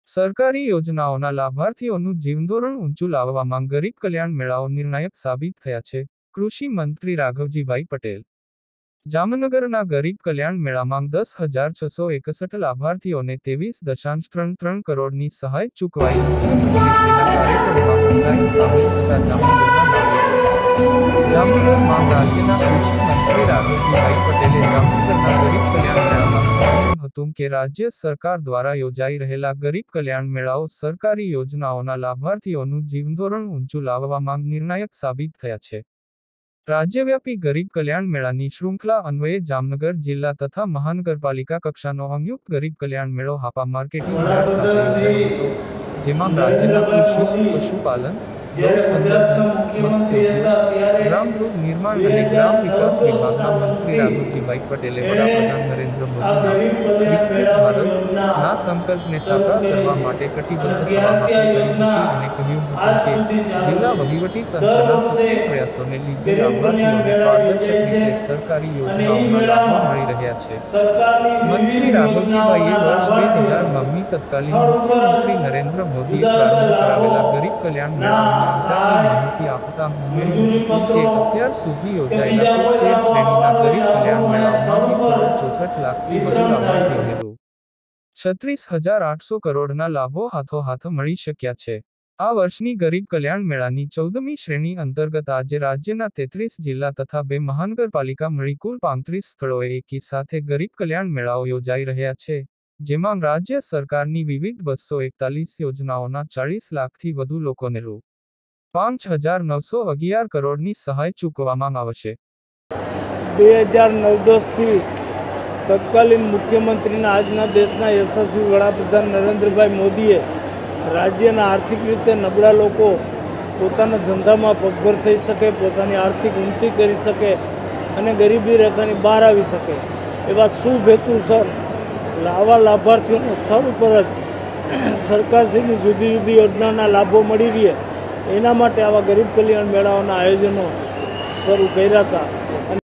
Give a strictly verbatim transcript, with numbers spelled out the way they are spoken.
સરકારી યોજનાઓના લાભાર્થીઓનું જીવનધોરણ ઊંચું લાવવામાં ગરીબ કલ્યાણ મેળાઓ નિર્ણાયક સાબિત થયા છે. કૃષિ મંત્રી રાઘવજીભાઈ પટેલ. જામનગરના ગરીબ કલ્યાણ મેળામાં દસ હજાર છસો એકસઠ લાભાર્થીઓને ત્રેવીસ દશાંશ ત્રણ ત્રણ કરોડની સહાય ચૂકવાઈ હતી અને તેના કાર્યક્રમમાં ઓનલાઈન સામેલ થતા જામનગરના નાગરિકો. જામનગરમાં રાજ્યના કૃષિ મંત્રી રાઘવજીભાઈ પટેલે જામનગરના ગરીબ કલ્યાણ મેળામાં જણાવ્યું હતું કે રાજ્ય સરકાર દ્વારા યોજાઈ રહેલા ગરીબ કલ્યાણ મેળાઓ સરકારી યોજનાઓના લાભાર્થીઓનું જીવનધોરણ ઊંચું લાવવામાં નિર્ણાયક સાબિત થયા છે. રાજ્યવ્યાપી ગરીબ કલ્યાણ મેળાની શૃંખલા અન્વયે જામનગર જિલ્લા તથા મહાનગરપાલિકા કક્ષાનો સંયુક્ત ગરીબ કલ્યાણ મેળો હાપા માર્કેટિંગ યાર્ડ ખાતે યોજાયો હતો, જેમાં રાજ્યના કૃષિ, પશુપાલન, ગૌસંવર્ધન, મત્સ્યોદ્યોગ, ગ્રામગૃહ નિર્માણ અને ગ્રામ વિકાસ વિભાગના મંત્રી રાઘવજીભાઈ પટેલે વડાપ્રધાન નરેન્દ્ર મોદીના વિકસિત ભારતના સંકલ્પને સાકાર કરવા માટે કટિબદ્ધ થવા માટે કરી હતી અને કહ્યું હતું કે જિલ્લા વહીવટી તંત્રના સતત પ્રયાસોને લીધે લાભાર્થીઓને પારદર્શક રીતે સરકારી યોજનાઓના લાભો મળી રહ્યા છે. મંત્રી રાઘવજીભાઈએ વર્ષ બે હજાર નવમી તત્કાલીન મુખ્યમંત્રી નરેન્દ્ર મોદીએ પ્રારંભ કરાવેલા ગરીબ કલ્યાણ મેળાની માહિતી આપતા ઉમેર્યું હતું કે અત્યાર સુધી યોજાયેલા કુલ તેર શ્રેણીના ગરીબ કલ્યાણ મેળાઓમાં એક કરોડ ચોસઠ લાખથી વધુ લાભાર્થીઓને રૂ છત્રીસ હજાર આઠસો કરોડના લાભો હાથોહાથ મળી શક્યા છે. આ વર્ષની ગરીબ કલ્યાણ મેળાની ચૌદમી શ્રેણી અંતર્ગત આજે રાજ્યના તેત્રીસ જિલ્લા તથા બે મહાનગરપાલિકા મળી કુલ પાંત્રીસ સ્થળોએ એકી સાથે ગરીબ કલ્યાણ મેળાઓ યોજાઈ રહ્યા છે, જેમાં રાજ્ય સરકારની વિવિધ બસો એકતાલીસ યોજનાઓના ચાલીસ લાખથી વધુ લોકોને રૂ પાંચ હજાર નવસો અગિયાર કરોડની સહાય ચૂકવવામાં આવશે. બે હજાર નવ દસથી તત્કાલીન મુખ્યમંત્રીના આજના દેશના યશસ્વી વડાપ્રધાન નરેન્દ્રભાઈ મોદીએ રાજ્યના આર્થિક રીતે નબળા લોકો પોતાના ધંધામાં પગભર થઈ શકે, પોતાની આર્થિક ઉન્નતિ કરી શકે અને ગરીબી રેખાની બહાર આવી શકે એવા શુભ હેતુસર આવા લાભાર્થીઓને સ્થળ ઉપર જ સરકારશ્રીની જુદી જુદી યોજનાના લાભો મળી રહે એના માટે આવા ગરીબ કલ્યાણ મેળાઓના આયોજનો શરૂ કર્યા હતા.